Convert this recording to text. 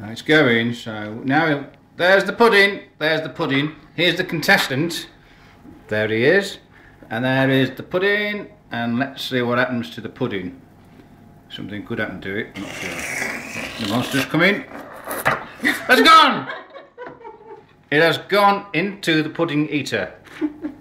It's going, so now there's the pudding, here's the contestant, there he is, and there is the pudding, and let's see what happens to the pudding. Something could happen to it, I'm not sure. The monster's coming. It's gone! It has gone into the pudding eater.